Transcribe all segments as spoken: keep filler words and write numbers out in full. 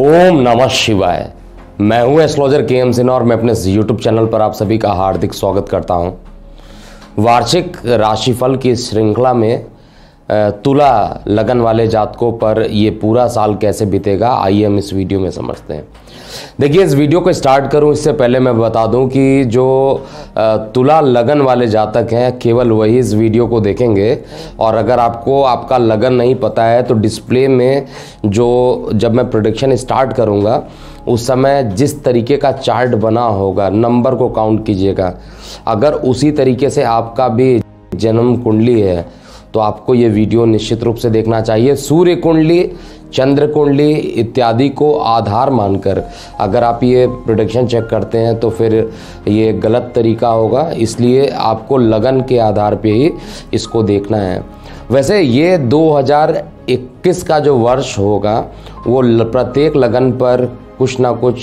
ओम नमः शिवाय। मैं हूं एस्ट्रोलॉजर के एम सिन्हा और मैं अपने यूट्यूब चैनल पर आप सभी का हार्दिक स्वागत करता हूं। वार्षिक राशिफल की श्रृंखला में तुला लगन वाले जातकों पर ये पूरा साल कैसे बीतेगा, आइए हम इस वीडियो में समझते हैं। देखिए, इस वीडियो को स्टार्ट करूं इससे पहले मैं बता दूं कि जो तुला लगन वाले जातक हैं केवल वही इस वीडियो को देखेंगे, और अगर आपको आपका लगन नहीं पता है तो डिस्प्ले में जो जब मैं प्रेडिक्शन स्टार्ट करूंगा उस समय जिस तरीके का चार्ट बना होगा नंबर को काउंट कीजिएगा। अगर उसी तरीके से आपका भी जन्म कुंडली है तो आपको ये वीडियो निश्चित रूप से देखना चाहिए। सूर्य कुंडली, चंद्र कुंडली इत्यादि को आधार मानकर अगर आप ये प्रेडिक्शन चेक करते हैं तो फिर ये गलत तरीका होगा, इसलिए आपको लगन के आधार पे ही इसको देखना है। वैसे ये दो हज़ार इक्कीस का जो वर्ष होगा वो प्रत्येक लगन पर कुछ ना कुछ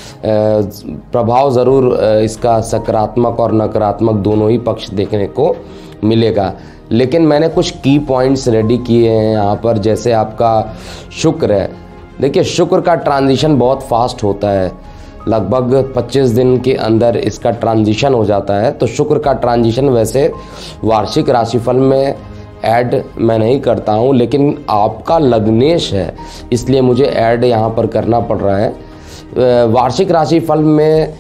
प्रभाव ज़रूर इसका सकारात्मक और नकारात्मक दोनों ही पक्ष देखने को मिलेगा, लेकिन मैंने कुछ की पॉइंट्स रेडी किए हैं यहाँ पर। जैसे आपका शुक्र है, देखिए शुक्र का ट्रांजिशन बहुत फास्ट होता है, लगभग पच्चीस दिन के अंदर इसका ट्रांजिशन हो जाता है। तो शुक्र का ट्रांजिशन वैसे वार्षिक राशिफल में ऐड मैं नहीं करता हूँ, लेकिन आपका लग्नेश है इसलिए मुझे ऐड यहाँ पर करना पड़ रहा है। वार्षिक राशिफल में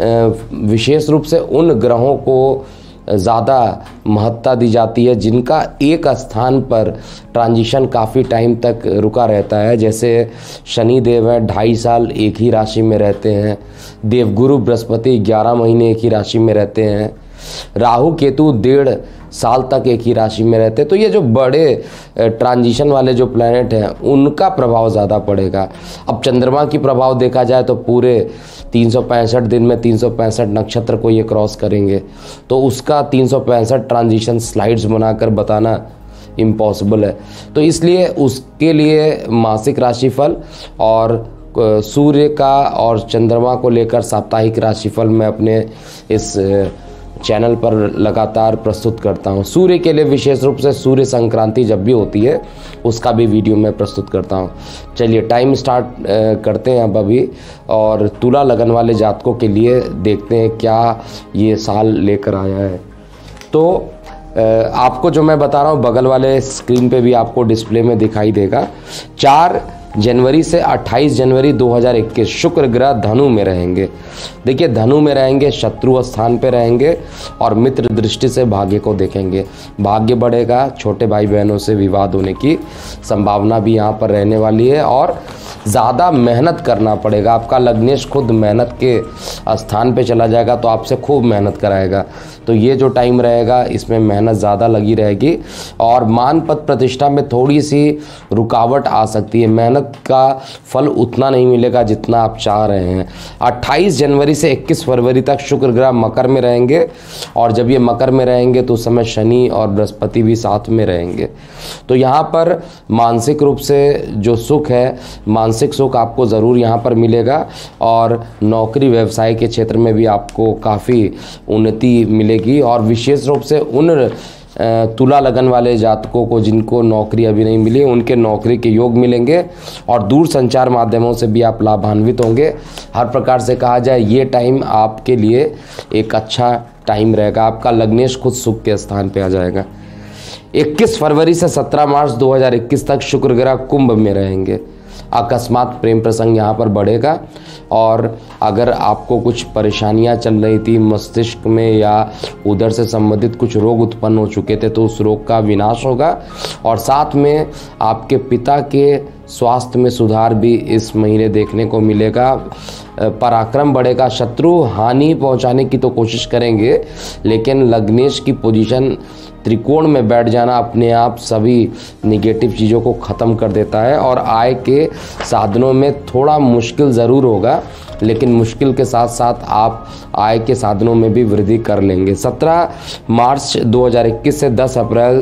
विशेष रूप से उन ग्रहों को ज़्यादा महत्ता दी जाती है जिनका एक स्थान पर ट्रांजिशन काफ़ी टाइम तक रुका रहता है। जैसे शनि देव हैं, ढाई साल एक ही राशि में रहते हैं। देवगुरु बृहस्पति ग्यारह महीने एक ही राशि में रहते हैं। राहु केतु डेढ़ साल तक एक ही राशि में रहते हैं। तो ये जो बड़े ट्रांजिशन वाले जो प्लैनेट हैं उनका प्रभाव ज़्यादा पड़ेगा। अब चंद्रमा की प्रभाव देखा जाए तो पूरे तीन सौ पैंसठ दिन में तीन सौ पैंसठ नक्षत्र को ये क्रॉस करेंगे, तो उसका तीन सौ पैंसठ ट्रांजिशन स्लाइड्स बनाकर बताना इम्पॉसिबल है। तो इसलिए उसके लिए मासिक राशिफल और सूर्य का और चंद्रमा को लेकर साप्ताहिक राशिफल मैं अपने इस चैनल पर लगातार प्रस्तुत करता हूं। सूर्य के लिए विशेष रूप से सूर्य संक्रांति जब भी होती है उसका भी वीडियो मैं प्रस्तुत करता हूं। चलिए टाइम स्टार्ट करते हैं अब अभी, और तुला लगन वाले जातकों के लिए देखते हैं क्या ये साल लेकर आया है। तो आपको जो मैं बता रहा हूं बगल वाले स्क्रीन पे भी आपको डिस्प्ले में दिखाई देगा। चार जनवरी से अट्ठाईस जनवरी दो हज़ार इक्कीस शुक्र ग्रह धनु में रहेंगे। देखिए धनु में रहेंगे, शत्रु स्थान पे रहेंगे और मित्र दृष्टि से भाग्य को देखेंगे। भाग्य बढ़ेगा, छोटे भाई बहनों से विवाद होने की संभावना भी यहाँ पर रहने वाली है और ज़्यादा मेहनत करना पड़ेगा। आपका लग्नेश खुद मेहनत के स्थान पे चला जाएगा तो आपसे खूब मेहनत कराएगा। तो ये जो टाइम रहेगा इसमें मेहनत ज़्यादा लगी रहेगी और मान पद प्रतिष्ठा में थोड़ी सी रुकावट आ सकती है। मेहनत का फल उतना नहीं मिलेगा जितना आप चाह रहे हैं। अट्ठाईस जनवरी से इक्कीस फरवरी तक शुक्र ग्रह मकर में रहेंगे, और जब ये मकर में रहेंगे तो उस समय शनि और बृहस्पति भी साथ में रहेंगे। तो यहाँ पर मानसिक रूप से जो सुख है, मानसिक सुख आपको ज़रूर यहाँ पर मिलेगा, और नौकरी व्यवसाय के क्षेत्र में भी आपको काफ़ी उन्नति मिलेगी। और विशेष रूप से उन तुला लगन वाले जातकों को जिनको नौकरी अभी नहीं मिली उनके नौकरी के योग मिलेंगे, और दूर संचार माध्यमों से भी आप लाभान्वित होंगे। हर प्रकार से कहा जाए ये टाइम आपके लिए एक अच्छा टाइम रहेगा। आपका लग्नेश खुद सुख के स्थान पे आ जाएगा। इक्कीस फरवरी से सत्रह मार्च दो हज़ार इक्कीस तक शुक्र ग्रह कुंभ में रहेंगे। अकस्मात प्रेम प्रसंग यहाँ पर बढ़ेगा, और अगर आपको कुछ परेशानियाँ चल रही थी मस्तिष्क में या उधर से संबंधित कुछ रोग उत्पन्न हो चुके थे तो उस रोग का विनाश होगा, और साथ में आपके पिता के स्वास्थ्य में सुधार भी इस महीने देखने को मिलेगा। पराक्रम बढ़ेगा। शत्रु हानि पहुंचाने की तो कोशिश करेंगे, लेकिन लग्नेश की पोजीशन त्रिकोण में बैठ जाना अपने आप सभी निगेटिव चीज़ों को ख़त्म कर देता है, और आय के साधनों में थोड़ा मुश्किल ज़रूर होगा, लेकिन मुश्किल के साथ साथ आप आय के साधनों में भी वृद्धि कर लेंगे। सत्रह मार्च दो हज़ार इक्कीस से दस अप्रैल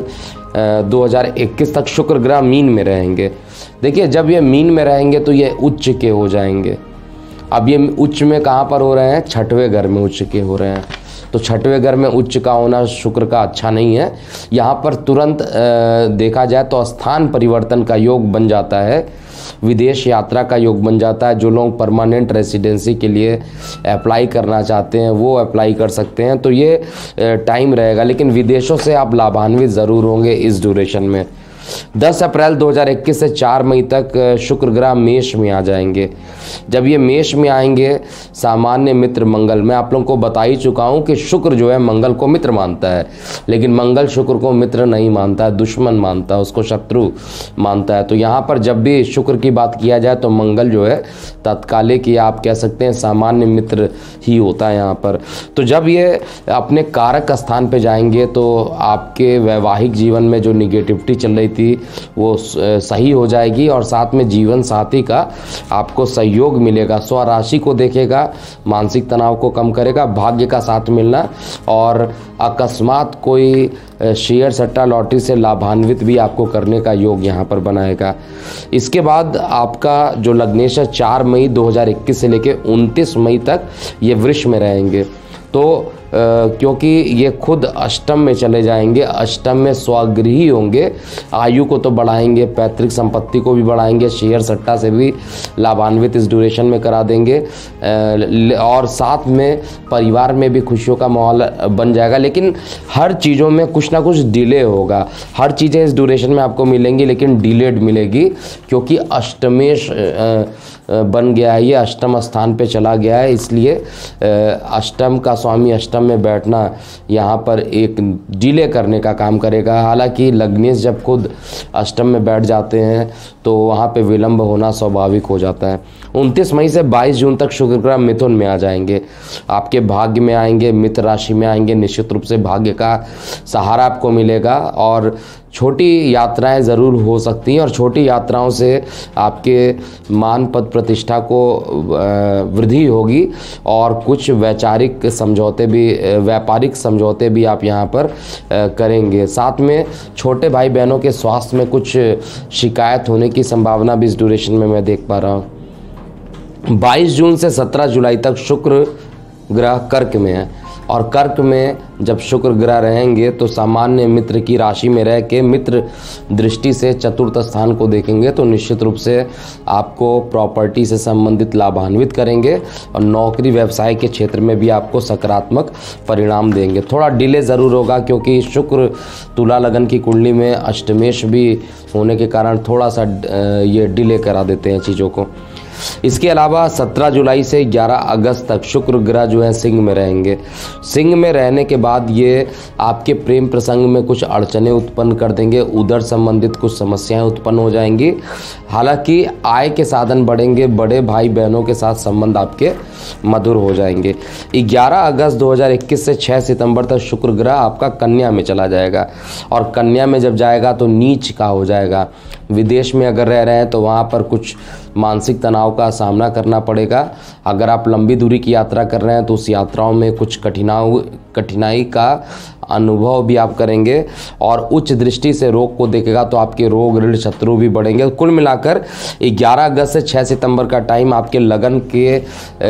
दो हज़ार इक्कीस तक शुक्र ग्रह मीन में रहेंगे। देखिए जब ये मीन में रहेंगे तो ये उच्च के हो जाएंगे। अब ये उच्च में कहाँ पर हो रहे हैं? छठवें घर में उच्च के हो रहे हैं। तो छठवें घर में उच्च का होना शुक्र का अच्छा नहीं है। यहाँ पर तुरंत देखा जाए तो स्थान परिवर्तन का योग बन जाता है, विदेश यात्रा का योग बन जाता है। जो लोग परमानेंट रेसिडेंसी के लिए अप्लाई करना चाहते हैं वो अप्लाई कर सकते हैं, तो ये टाइम रहेगा। लेकिन विदेशों से आप लाभान्वित ज़रूर होंगे इस ड्यूरेशन में। दस अप्रैल दो हज़ार इक्कीस से चार मई तक शुक्र ग्रह मेष में आ जाएंगे। जब ये मेष में आएंगे, सामान्य मित्र मंगल, मैं आप लोगों को बता ही चुका हूँ कि शुक्र जो है मंगल को मित्र मानता है, लेकिन मंगल शुक्र को मित्र नहीं मानता है, दुश्मन मानता है, उसको शत्रु मानता है। तो यहाँ पर जब भी शुक्र की बात किया जाए तो मंगल जो है तत्कालिक या आप कह सकते हैं सामान्य मित्र ही होता है यहाँ पर। तो जब ये अपने कारक स्थान पर जाएंगे तो आपके वैवाहिक जीवन में जो निगेटिविटी चल रही थी वो सही हो जाएगी, और साथ में जीवन साथी का आपको सहयोग मिलेगा। स्वराशि को देखेगा, मानसिक तनाव को कम करेगा, भाग्य का साथ मिलना, और अकस्मात कोई शेयर सट्टा लॉटरी से लाभान्वित भी आपको करने का योग यहाँ पर बनाएगा। इसके बाद आपका जो लग्नेश है चार मई दो हज़ार इक्कीस से लेकर उनतीस मई तक ये वृष में रहेंगे। तो आ, क्योंकि ये खुद अष्टम में चले जाएंगे, अष्टम में स्वगृही होंगे, आयु को तो बढ़ाएंगे, पैतृक संपत्ति को भी बढ़ाएंगे, शेयर सट्टा से भी लाभान्वित इस ड्यूरेशन में करा देंगे, आ, और साथ में परिवार में भी खुशियों का माहौल बन जाएगा। लेकिन हर चीज़ों में कुछ ना कुछ डिले होगा। हर चीज़ें इस ड्यूरेशन में आपको मिलेंगी लेकिन डिलेड मिलेगी, क्योंकि अष्टमेश बन गया है, ये अष्टम स्थान पे चला गया है, इसलिए अष्टम का स्वामी अष्टम में बैठना यहाँ पर एक डिले करने का काम करेगा। हालांकि लग्नेश जब खुद अष्टम में बैठ जाते हैं तो वहाँ पे विलंब होना स्वाभाविक हो जाता है। उनतीस मई से बाईस जून तक शुक्र ग्रह मिथुन में आ जाएंगे, आपके भाग्य में आएंगे, मित्र राशि में आएंगे। निश्चित रूप से भाग्य का सहारा आपको मिलेगा और छोटी यात्राएं ज़रूर हो सकती हैं, और छोटी यात्राओं से आपके मान पद प्रतिष्ठा को वृद्धि होगी, और कुछ वैचारिक समझौते भी, व्यापारिक समझौते भी आप यहाँ पर करेंगे। साथ में छोटे भाई बहनों के स्वास्थ्य में कुछ शिकायत होने की संभावना भी इस ड्यूरेशन में मैं देख पा रहा हूँ। बाईस जून से सत्रह जुलाई तक शुक्र ग्रह कर्क में है, और कर्क में जब शुक्र ग्रह रहेंगे तो सामान्य मित्र की राशि में रह के मित्र दृष्टि से चतुर्थ स्थान को देखेंगे, तो निश्चित रूप से आपको प्रॉपर्टी से संबंधित लाभान्वित करेंगे, और नौकरी व्यवसाय के क्षेत्र में भी आपको सकारात्मक परिणाम देंगे। थोड़ा डिले ज़रूर होगा क्योंकि शुक्र तुला लगन की कुंडली में अष्टमेश भी होने के कारण थोड़ा सा ये डिले करा देते हैं चीज़ों को। इसके अलावा सत्रह जुलाई से ग्यारह अगस्त तक शुक्र ग्रह जो है सिंह में रहेंगे। सिंह में रहने के बाद ये आपके प्रेम प्रसंग में कुछ अड़चनें उत्पन्न कर देंगे, उधर संबंधित कुछ समस्याएं उत्पन्न हो जाएंगी। हालांकि आय के साधन बढ़ेंगे, बड़े भाई बहनों के साथ संबंध आपके मधुर हो जाएंगे। ग्यारह अगस्त दो हज़ार इक्कीस से छह सितंबर तक शुक्र ग्रह आपका कन्या में चला जाएगा, और कन्या में जब जाएगा तो नीच का हो जाएगा। विदेश में अगर रह रहे हैं तो वहाँ पर कुछ मानसिक तनाव का सामना करना पड़ेगा। अगर आप लंबी दूरी की यात्रा कर रहे हैं तो उस यात्राओं में कुछ कठिनाई कठिनाई का अनुभव भी आप करेंगे, और उच्च दृष्टि से रोग को देखेगा तो आपके रोग ऋण शत्रु भी बढ़ेंगे। कुल मिलाकर ग्यारह अगस्त से छह सितंबर का टाइम आपके लगन के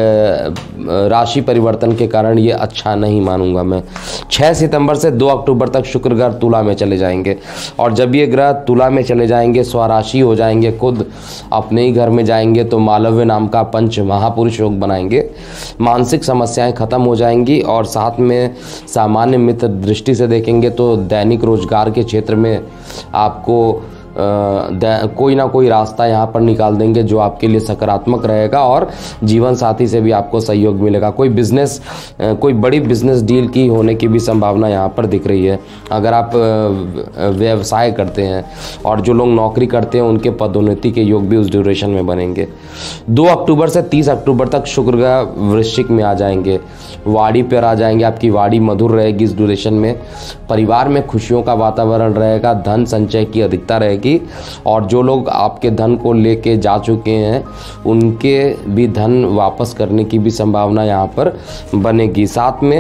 राशि परिवर्तन के कारण ये अच्छा नहीं मानूंगा मैं। छह सितंबर से दो अक्टूबर तक शुक्र ग्रह तुला में चले जाएंगे, और जब ये ग्रह तुला में चले जाएंगे स्वराशि हो जाएंगे, खुद अपने ही घर में जाएंगे, तो मालव्य नाम का पंच महापुरुष योग बनाएंगे। मानसिक समस्याएं खत्म हो जाएंगी, और साथ में सामान्य मित्र दृष्टि से देखेंगे तो दैनिक रोजगार के क्षेत्र में आपको कोई ना कोई रास्ता यहाँ पर निकाल देंगे जो आपके लिए सकारात्मक रहेगा, और जीवन साथी से भी आपको सहयोग मिलेगा। कोई बिजनेस, कोई बड़ी बिजनेस डील की होने की भी संभावना यहाँ पर दिख रही है। अगर आप व्यवसाय करते हैं, और जो लोग नौकरी करते हैं उनके पदोन्नति के योग भी उस ड्यूरेशन में बनेंगे। दो अक्टूबर से तीस अक्टूबर तक शुक्र ग्रह वृश्चिक में आ जाएंगे, वाड़ी पर आ जाएंगे। आपकी वाड़ी मधुर रहेगी इस ड्यूरेशन में, परिवार में खुशियों का वातावरण रहेगा, धन संचय की अधिकता रहेगी, की, और जो लोग आपके धन को लेके जा चुके हैं उनके भी धन वापस करने की भी संभावना यहाँ पर बनेगी। साथ में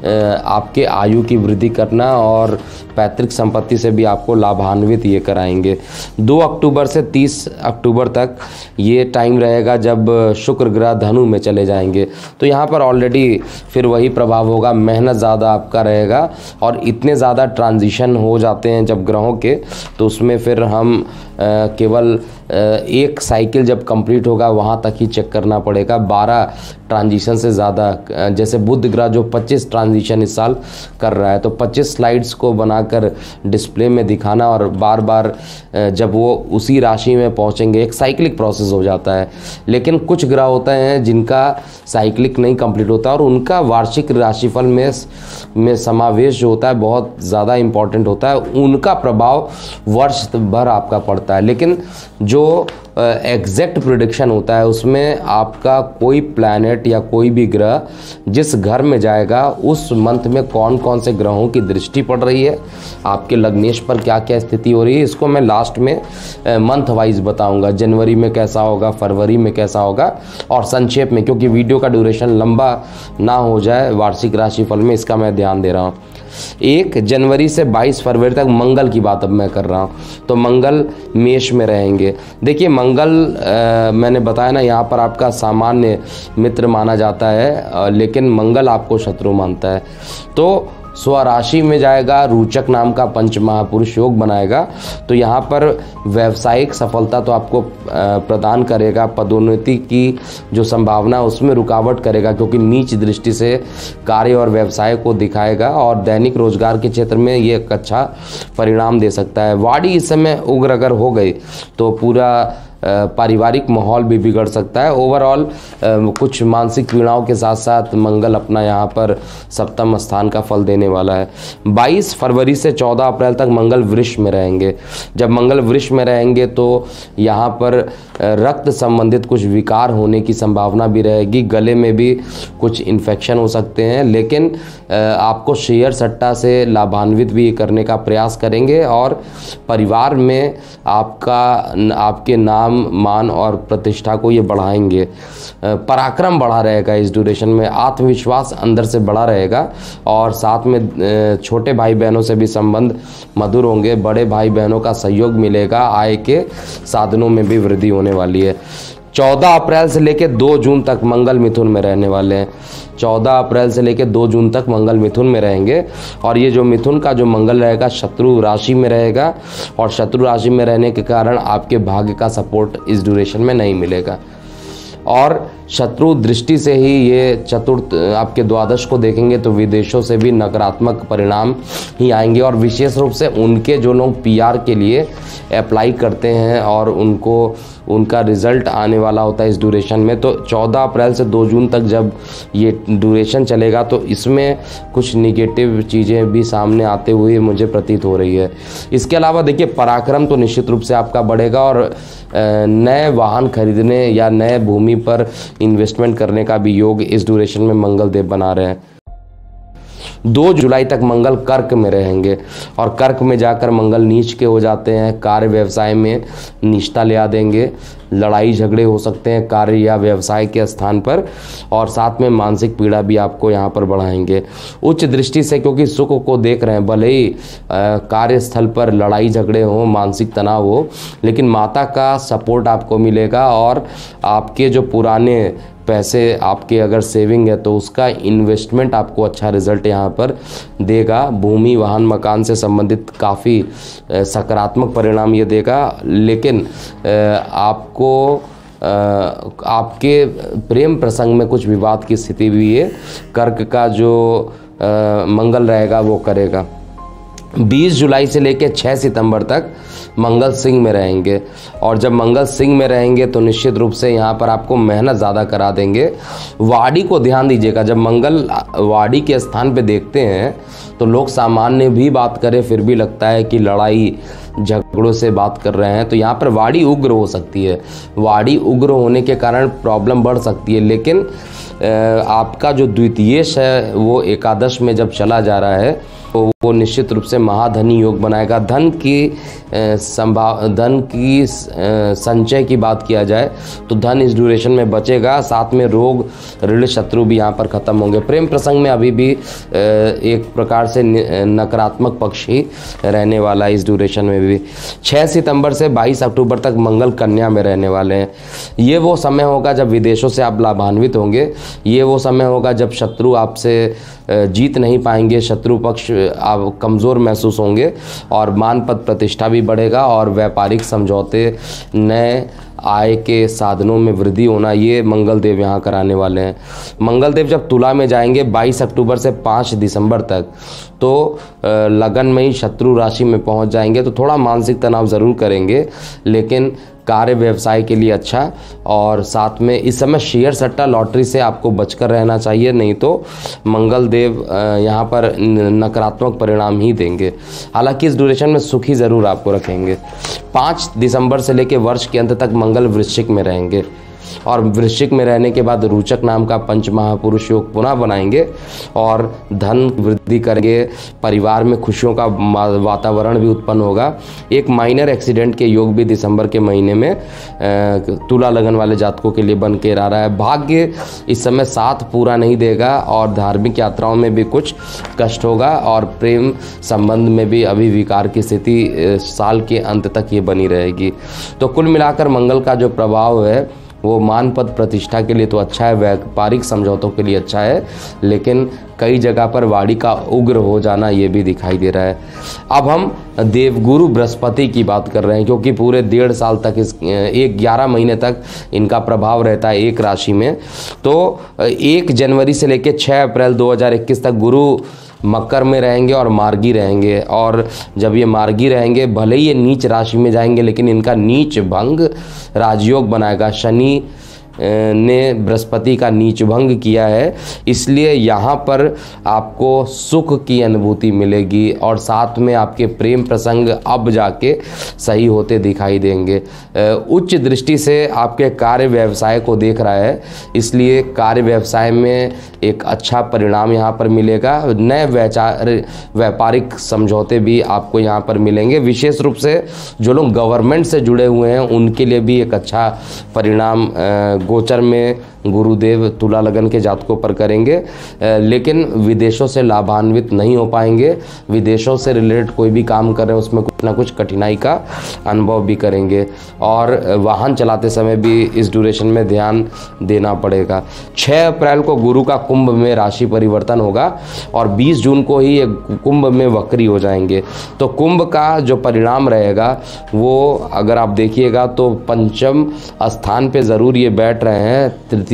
आपके आयु की वृद्धि करना और पैतृक संपत्ति से भी आपको लाभान्वित ये कराएंगे। दो अक्टूबर से तीस अक्टूबर तक ये टाइम रहेगा जब शुक्र ग्रह धनु में चले जाएंगे, तो यहाँ पर ऑलरेडी फिर वही प्रभाव होगा, मेहनत ज़्यादा आपका रहेगा और इतने ज़्यादा ट्रांजिशन हो जाते हैं जब ग्रहों के, तो उसमें फिर हम आ, केवल आ, एक साइकिल जब कंप्लीट होगा वहाँ तक ही चेक करना पड़ेगा। बारह ट्रांजिशन से ज़्यादा, जैसे बुध ग्रह जो पच्चीस ट्रांजिशन इस साल कर रहा है, तो पच्चीस स्लाइड्स को बनाकर डिस्प्ले में दिखाना और बार बार जब वो उसी राशि में पहुंचेंगे, एक साइक्लिक प्रोसेस हो जाता है। लेकिन कुछ ग्रह होते हैं जिनका साइक्लिक नहीं कंप्लीट होता और उनका वार्षिक राशिफल में में समावेश जो होता है बहुत ज़्यादा इम्पॉर्टेंट होता है, उनका प्रभाव वर्ष भर आपका पड़ता है। लेकिन जो एग्जैक्ट प्रेडिक्शन होता है उसमें आपका कोई प्लैनेट या कोई भी ग्रह जिस घर में जाएगा उस मंथ में कौन कौन से ग्रहों की दृष्टि पड़ रही है, आपके लग्नेश पर क्या क्या स्थिति हो रही है, इसको मैं लास्ट में मंथ वाइज बताऊंगा। जनवरी में कैसा होगा, फरवरी में कैसा होगा, और संक्षेप में, क्योंकि वीडियो का ड्यूरेशन लंबा ना हो जाए वार्षिक राशिफल में, इसका मैं ध्यान दे रहा हूँ। एक जनवरी से बाईस फरवरी तक मंगल की बात अब मैं कर रहा हूँ, तो मंगल मेष में रहेंगे। देखिए मंगल आ, मैंने बताया ना, यहाँ पर आपका सामान्य मित्र माना जाता है, आ, लेकिन मंगल आपको शत्रु मानता है। तो स्वराशि में जाएगा, रोचक नाम का पंच महापुरुष योग बनाएगा, तो यहाँ पर व्यावसायिक सफलता तो आपको प्रदान करेगा, पदोन्नति की जो संभावना उसमें रुकावट करेगा क्योंकि नीच दृष्टि से कार्य और व्यवसाय को दिखाएगा, और दैनिक रोजगार के क्षेत्र में ये एक अच्छा परिणाम दे सकता है। वाणी इस समय उग्र अगर हो गई तो पूरा पारिवारिक माहौल भी बिगड़ सकता है। ओवरऑल कुछ मानसिक पीड़ाओं के साथ साथ मंगल अपना यहाँ पर सप्तम स्थान का फल देने वाला है। बाईस फरवरी से चौदह अप्रैल तक मंगल वृष में रहेंगे। जब मंगल वृष में रहेंगे तो यहाँ पर रक्त संबंधित कुछ विकार होने की संभावना भी रहेगी, गले में भी कुछ इन्फेक्शन हो सकते हैं, लेकिन आपको शेयर सट्टा से लाभान्वित भी करने का प्रयास करेंगे और परिवार में आपका आपके नाम, मान और प्रतिष्ठा को ये बढ़ाएंगे। पराक्रम बढ़ा रहेगा इस ड्यूरेशन में, आत्मविश्वास अंदर से बढ़ा रहेगा, और साथ में छोटे भाई बहनों से भी संबंध मधुर होंगे, बड़े भाई बहनों का सहयोग मिलेगा, आय के साधनों में भी वृद्धि होने वाली है। चौदह अप्रैल से लेकर दो जून तक मंगल मिथुन में रहने वाले हैं। चौदह अप्रैल से लेकर दो जून तक मंगल मिथुन में रहेंगे, और ये जो मिथुन का जो मंगल रहेगा शत्रु राशि में रहेगा, और शत्रु राशि में रहने के कारण आपके भाग्य का सपोर्ट इस ड्यूरेशन में नहीं मिलेगा। और शत्रु दृष्टि से ही ये चतुर्थ आपके द्वादश को देखेंगे तो विदेशों से भी नकारात्मक परिणाम ही आएंगे, और विशेष रूप से उनके जो लोग पीआर के लिए अप्लाई करते हैं और उनको उनका रिजल्ट आने वाला होता है इस ड्यूरेशन में। तो चौदह अप्रैल से दो जून तक जब ये ड्यूरेशन चलेगा तो इसमें कुछ निगेटिव चीज़ें भी सामने आते हुए मुझे प्रतीत हो रही है। इसके अलावा देखिए पराक्रम तो निश्चित रूप से आपका बढ़ेगा, और नए वाहन खरीदने या नए भूमि पर इन्वेस्टमेंट करने का भी योग इस ड्यूरेशन में मंगल देव बना रहे हैं। दो जुलाई तक मंगल कर्क में रहेंगे, और कर्क में जाकर मंगल नीच के हो जाते हैं, कार्य व्यवसाय में निष्ठा ले आ देंगे, लड़ाई झगड़े हो सकते हैं कार्य या व्यवसाय के स्थान पर, और साथ में मानसिक पीड़ा भी आपको यहाँ पर बढ़ाएंगे। उच्च दृष्टि से क्योंकि सुख को देख रहे हैं, भले ही कार्यस्थल पर लड़ाई झगड़े हो, मानसिक तनाव हो, लेकिन माता का सपोर्ट आपको मिलेगा, और आपके जो पुराने पैसे आपके अगर सेविंग है तो उसका इन्वेस्टमेंट आपको अच्छा रिजल्ट यहाँ पर देगा। भूमि, वाहन, मकान से संबंधित काफ़ी सकारात्मक परिणाम ये देगा, लेकिन आपको आपके प्रेम प्रसंग में कुछ विवाद की स्थिति भी है, कर्क का जो मंगल रहेगा वो करेगा। बीस जुलाई से लेकर छह सितंबर तक मंगल सिंह में रहेंगे, और जब मंगल सिंह में रहेंगे तो निश्चित रूप से यहाँ पर आपको मेहनत ज़्यादा करा देंगे। वाड़ी को ध्यान दीजिएगा, जब मंगल वाड़ी के स्थान पे देखते हैं तो लोग सामान्य भी बात करें फिर भी लगता है कि लड़ाई झगड़ों से बात कर रहे हैं, तो यहाँ पर वाणी उग्र हो सकती है। वाणी उग्र होने के कारण प्रॉब्लम बढ़ सकती है, लेकिन आपका जो द्वितीयेश है वो एकादश में जब चला जा रहा है तो वो निश्चित रूप से महाधनी योग बनाएगा। धन की संभाव धन की संचय की बात किया जाए तो धन इस ड्यूरेशन में बचेगा, साथ में रोग ऋण शत्रु भी यहाँ पर खत्म होंगे। प्रेम प्रसंग में अभी भी एक प्रकार से नकारात्मक पक्ष ही रहने वाला है इस ड्यूरेशन में भी। छह सितंबर से बाईस अक्टूबर तक मंगल कन्या में रहने वाले हैं। ये वो समय होगा जब विदेशों से आप लाभान्वित होंगे। ये वो समय होगा जब शत्रु आपसे जीत नहीं पाएंगे, शत्रु पक्ष आप कमज़ोर महसूस होंगे और मान पद प्रतिष्ठा भी बढ़ेगा और व्यापारिक समझौते, नए आय के साधनों में वृद्धि होना, ये मंगल देव यहाँ कराने वाले हैं। मंगल देव जब तुला में जाएंगे बाईस अक्टूबर से पाँच दिसंबर तक, तो लगन में ही शत्रु राशि में पहुँच जाएंगे, तो थोड़ा मानसिक तनाव ज़रूर करेंगे, लेकिन कार्य व्यवसाय के लिए अच्छा। और साथ में इस समय शेयर सट्टा लॉटरी से आपको बचकर रहना चाहिए, नहीं तो मंगल देव यहाँ पर नकारात्मक परिणाम ही देंगे। हालांकि इस ड्यूरेशन में सुखी ज़रूर आपको रखेंगे। पाँच दिसंबर से लेकर वर्ष के अंत तक मंगल वृश्चिक में रहेंगे और वृश्चिक में रहने के बाद रोचक नाम का पंच महापुरुष योग पुनः बनाएंगे और धन वृद्धि करेंगे। परिवार में खुशियों का वातावरण भी उत्पन्न होगा। एक माइनर एक्सीडेंट के योग भी दिसंबर के महीने में तुला लगन वाले जातकों के लिए बन के आ रहा है। भाग्य इस समय साथ पूरा नहीं देगा और धार्मिक यात्राओं में भी कुछ कष्ट होगा और प्रेम संबंध में भी अभी विकार की स्थिति साल के अंत तक ये बनी रहेगी। तो कुल मिलाकर मंगल का जो प्रभाव है वो मान पद प्रतिष्ठा के लिए तो अच्छा है, व्यापारिक समझौतों के लिए अच्छा है, लेकिन कई जगह पर वाणी का उग्र हो जाना ये भी दिखाई दे रहा है। अब हम देवगुरु बृहस्पति की बात कर रहे हैं, क्योंकि पूरे डेढ़ साल तक इस एक ग्यारह महीने तक इनका प्रभाव रहता है एक राशि में। तो एक जनवरी से लेकर छः अप्रैल दो हज़ार इक्कीस तक गुरु मकर में रहेंगे और मार्गी रहेंगे। और जब ये मार्गी रहेंगे, भले ही ये नीच राशि में जाएंगे, लेकिन इनका नीच भंग राजयोग बनाएगा। शनि ने बृहस्पति का नीच भंग किया है, इसलिए यहाँ पर आपको सुख की अनुभूति मिलेगी और साथ में आपके प्रेम प्रसंग अब जाके सही होते दिखाई देंगे। उच्च दृष्टि से आपके कार्य व्यवसाय को देख रहा है, इसलिए कार्य व्यवसाय में एक अच्छा परिणाम यहाँ पर मिलेगा। नए व्याचार व्यापारिक समझौते भी आपको यहाँ पर मिलेंगे। विशेष रूप से जो लोग गवर्नमेंट से जुड़े हुए हैं उनके लिए भी एक अच्छा परिणाम गोचर में गुरुदेव तुला लगन के जातकों पर करेंगे, लेकिन विदेशों से लाभान्वित नहीं हो पाएंगे। विदेशों से रिलेटेड कोई भी काम कर रहे हैं उसमें कुछ ना कुछ कठिनाई का अनुभव भी करेंगे और वाहन चलाते समय भी इस ड्यूरेशन में ध्यान देना पड़ेगा। छह अप्रैल को गुरु का कुंभ में राशि परिवर्तन होगा और बीस जून को ही ये कुंभ में वक्री हो जाएंगे। तो कुंभ का जो परिणाम रहेगा वो अगर आप देखिएगा तो पंचम स्थान पे ज़रूर ये बैठ रहे हैं, तृतीय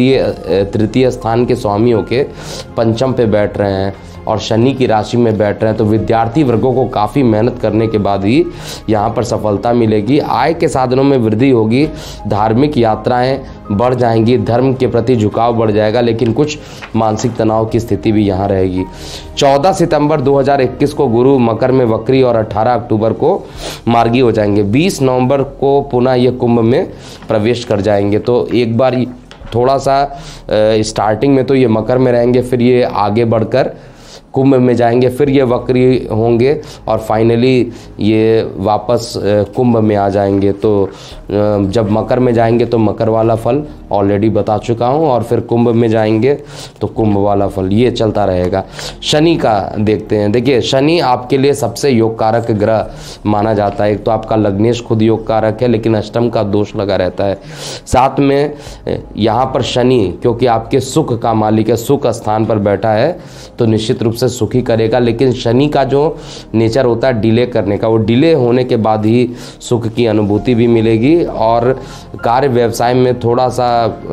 तृतीय स्थान के स्वामी होके पंचम पे बैठ रहे हैं और शनि की राशि में बैठ रहे हैं। तो विद्यार्थी वर्गों को काफ़ी मेहनत करने के बाद ही यहाँ पर सफलता मिलेगी। आय के साधनों में वृद्धि होगी, धार्मिक यात्राएं बढ़ जाएंगी, धर्म के प्रति झुकाव बढ़ जाएगा, लेकिन कुछ मानसिक तनाव की स्थिति भी यहाँ रहेगी। चौदह सितंबर दो हज़ार इक्कीस को गुरु मकर में वक्री और अठारह अक्टूबर को मार्गी हो जाएंगे। बीस नवंबर को पुनः ये कुंभ में प्रवेश कर जाएंगे। तो एक बार थोड़ा सा स्टार्टिंग में तो ये मकर में रहेंगे, फिर ये आगे बढ़कर कुंभ में जाएंगे, फिर ये वक्री होंगे और फाइनली ये वापस कुंभ में आ जाएंगे। तो जब मकर में जाएंगे तो मकर वाला फल ऑलरेडी बता चुका हूँ और फिर कुंभ में जाएंगे तो कुंभ वाला फल, ये चलता रहेगा। शनि का देखते हैं। देखिए, शनि आपके लिए सबसे योग कारक ग्रह माना जाता है। एक तो आपका लग्नेश खुद योग कारक है, लेकिन अष्टम का दोष लगा रहता है। साथ में यहाँ पर शनि क्योंकि आपके सुख का मालिक है, सुख स्थान पर बैठा है, तो निश्चित रूप से सुखी करेगा। लेकिन शनि का जो नेचर होता है डिले करने का, वो डिले होने के बाद ही सुख की अनुभूति भी मिलेगी और कार्य व्यवसाय में थोड़ा सा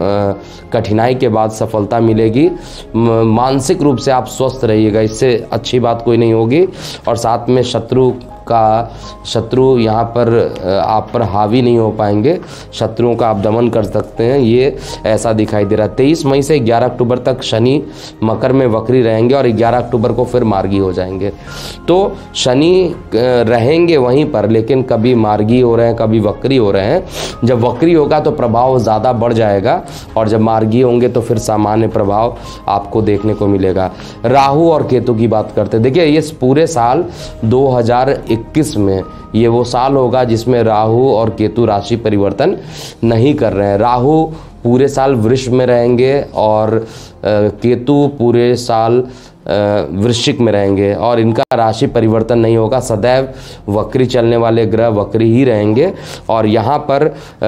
कठिनाई के बाद सफलता मिलेगी। मानसिक रूप से आप स्वस्थ रहिएगा, इससे अच्छी बात कोई नहीं होगी। और साथ में शत्रु आपका शत्रु यहाँ पर आप पर हावी नहीं हो पाएंगे, शत्रुओं का आप दमन कर सकते हैं, ये ऐसा दिखाई दे रहा है। तेईस मई से ग्यारह अक्टूबर तक शनि मकर में वक्री रहेंगे और ग्यारह अक्टूबर को फिर मार्गी हो जाएंगे। तो शनि रहेंगे वहीं पर, लेकिन कभी मार्गी हो रहे हैं, कभी वक्री हो रहे हैं। जब वक्री होगा तो प्रभाव ज़्यादा बढ़ जाएगा और जब मार्गी होंगे तो फिर सामान्य प्रभाव आपको देखने को मिलेगा। राहु और केतु की बात करते हैं। देखिए ये पूरे साल दो हज़ार इक्कीस में ये वो साल होगा जिसमें राहु और केतु राशि परिवर्तन नहीं कर रहे हैं। राहु पूरे साल वृष में रहेंगे और केतु पूरे साल वृश्चिक में रहेंगे और इनका राशि परिवर्तन नहीं होगा। सदैव वक्री चलने वाले ग्रह वक्री ही रहेंगे और यहाँ पर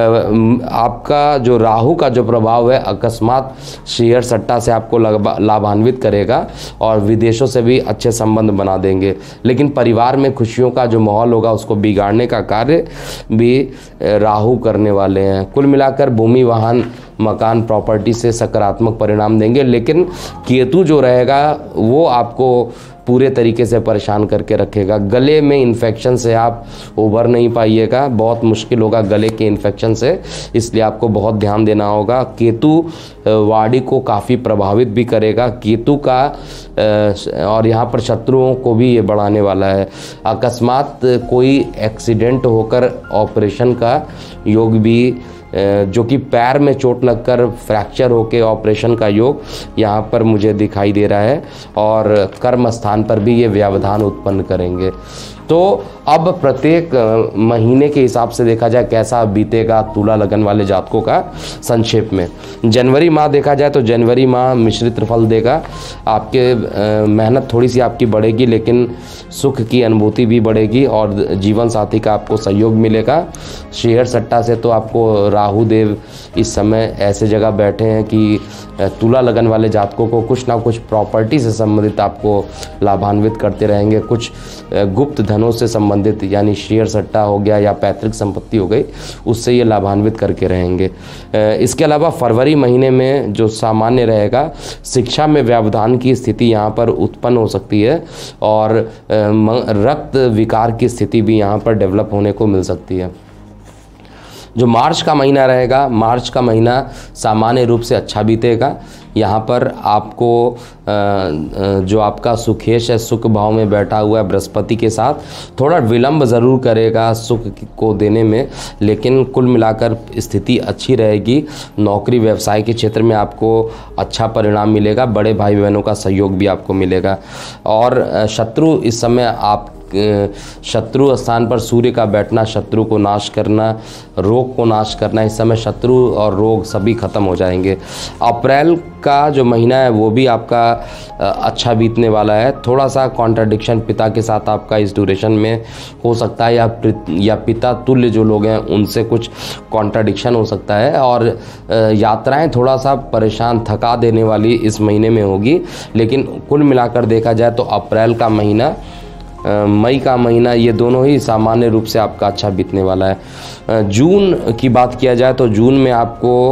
आपका जो राहु का जो प्रभाव है अकस्मात शेयर सट्टा से आपको लाभान्वित करेगा और विदेशों से भी अच्छे संबंध बना देंगे, लेकिन परिवार में खुशियों का जो माहौल होगा उसको बिगाड़ने का कार्य भी राहु करने वाले हैं। कुल मिलाकर भूमि वाहन मकान प्रॉपर्टी से सकारात्मक परिणाम देंगे, लेकिन केतु जो रहेगा वो आपको पूरे तरीके से परेशान करके रखेगा। गले में इन्फेक्शन से आप उभर नहीं पाइएगा, बहुत मुश्किल होगा गले के इन्फेक्शन से, इसलिए आपको बहुत ध्यान देना होगा। केतु वाणी को काफ़ी प्रभावित भी करेगा, केतु का और यहाँ पर शत्रुओं को भी ये बढ़ाने वाला है। अकस्मात कोई एक्सीडेंट होकर ऑपरेशन का योग भी, जो कि पैर में चोट लगकर फ्रैक्चर होकर ऑपरेशन का योग यहाँ पर मुझे दिखाई दे रहा है और कर्म स्थान पर भी ये व्यवधान उत्पन्न करेंगे। तो अब प्रत्येक महीने के हिसाब से देखा जाए कैसा बीतेगा तुला लगन वाले जातकों का, संक्षेप में जनवरी माह देखा जाए तो जनवरी माह मिश्रित फल देगा। आपके मेहनत थोड़ी सी आपकी बढ़ेगी, लेकिन सुख की अनुभूति भी बढ़ेगी और जीवन साथी का आपको सहयोग मिलेगा। शेयर सट्टा से तो आपको राहु देव इस समय ऐसे जगह बैठे हैं कि तुला लगन वाले जातकों को कुछ ना कुछ प्रॉपर्टी से संबंधित आपको लाभान्वित करते रहेंगे। कुछ गुप्त धनों से संबंधित यानी शेयर सट्टा हो गया या पैतृक संपत्ति हो गई, उससे ये लाभान्वित करके रहेंगे। इसके अलावा फरवरी महीने में जो सामान्य रहेगा, शिक्षा में व्यवधान की स्थिति यहाँ पर उत्पन्न हो सकती है और रक्त विकार की स्थिति भी यहाँ पर डेवलप होने को मिल सकती है। जो मार्च का महीना रहेगा, मार्च का महीना सामान्य रूप से अच्छा बीतेगा। यहाँ पर आपको जो आपका सुखेश है सुख भाव में बैठा हुआ है बृहस्पति के साथ, थोड़ा विलंब ज़रूर करेगा सुख को देने में, लेकिन कुल मिलाकर स्थिति अच्छी रहेगी। नौकरी व्यवसाय के क्षेत्र में आपको अच्छा परिणाम मिलेगा, बड़े भाई बहनों का सहयोग भी आपको मिलेगा। और शत्रु इस समय आप शत्रु स्थान पर सूर्य का बैठना, शत्रु को नाश करना, रोग को नाश करना, इस समय शत्रु और रोग सभी खत्म हो जाएंगे। अप्रैल का जो महीना है वो भी आपका अच्छा बीतने वाला है। थोड़ा सा कॉन्ट्रडिक्शन पिता के साथ आपका इस ड्यूरेशन में हो सकता है, या या पिता तुल्य जो लोग हैं उनसे कुछ कॉन्ट्रडिक्शन हो सकता है और यात्राएं थोड़ा सा परेशान थका देने वाली इस महीने में होगी। लेकिन कुल मिलाकर देखा जाए तो अप्रैल का महीना, मई का महीना, ये दोनों ही सामान्य रूप से आपका अच्छा बीतने वाला है। जून की बात किया जाए तो जून में आपको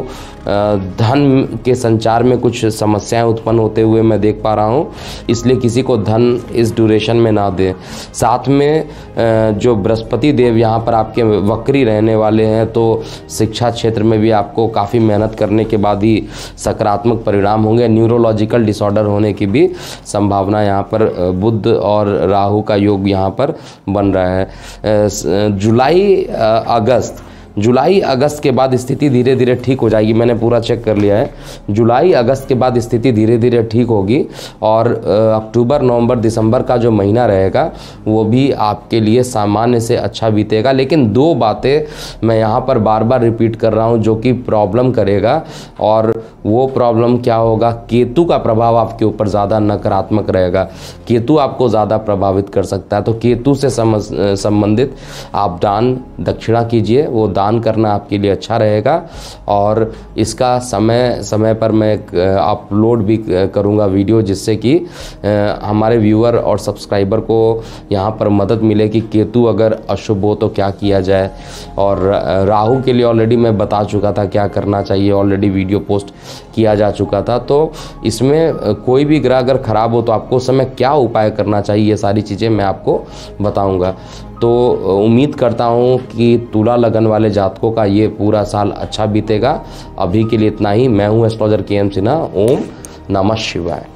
धन के संचार में कुछ समस्याएं उत्पन्न होते हुए मैं देख पा रहा हूं, इसलिए किसी को धन इस ड्यूरेशन में ना दें। साथ में जो बृहस्पति देव यहाँ पर आपके वक्री रहने वाले हैं, तो शिक्षा क्षेत्र में भी आपको काफ़ी मेहनत करने के बाद ही सकारात्मक परिणाम होंगे। न्यूरोलॉजिकल डिसऑर्डर होने की भी संभावना यहाँ पर बुध और राहु का योग यहाँ पर बन रहा है। जुलाई अगस्त जुलाई अगस्त के बाद स्थिति धीरे धीरे ठीक हो जाएगी। मैंने पूरा चेक कर लिया है, जुलाई अगस्त के बाद स्थिति धीरे धीरे ठीक होगी और अक्टूबर नवंबर दिसंबर का जो महीना रहेगा वो भी आपके लिए सामान्य से अच्छा बीतेगा। लेकिन दो बातें मैं यहाँ पर बार बार रिपीट कर रहा हूँ जो कि प्रॉब्लम करेगा, और वो प्रॉब्लम क्या होगा, केतु का प्रभाव आपके ऊपर ज़्यादा नकारात्मक रहेगा। केतु आपको ज़्यादा प्रभावित कर सकता है, तो केतु से संबंधित आप दान दक्षिणा कीजिए, वो दान करना आपके लिए अच्छा रहेगा। और इसका समय समय पर मैं अपलोड भी करूंगा वीडियो, जिससे कि हमारे व्यूअर और सब्सक्राइबर को यहाँ पर मदद मिले कि केतु अगर अशुभ हो तो क्या किया जाए। और राहु के लिए ऑलरेडी मैं बता चुका था क्या करना चाहिए, ऑलरेडी वीडियो पोस्ट किया जा चुका था। तो इसमें कोई भी ग्रह अगर खराब हो तो आपको उस समय क्या उपाय करना चाहिए, ये सारी चीज़ें मैं आपको बताऊंगा। तो उम्मीद करता हूँ कि तुला लगन वाले जातकों का ये पूरा साल अच्छा बीतेगा। अभी के लिए इतना ही। मैं हूँ एस्ट्रोलॉजर के एम सिन्हा। ओम नमः शिवाय।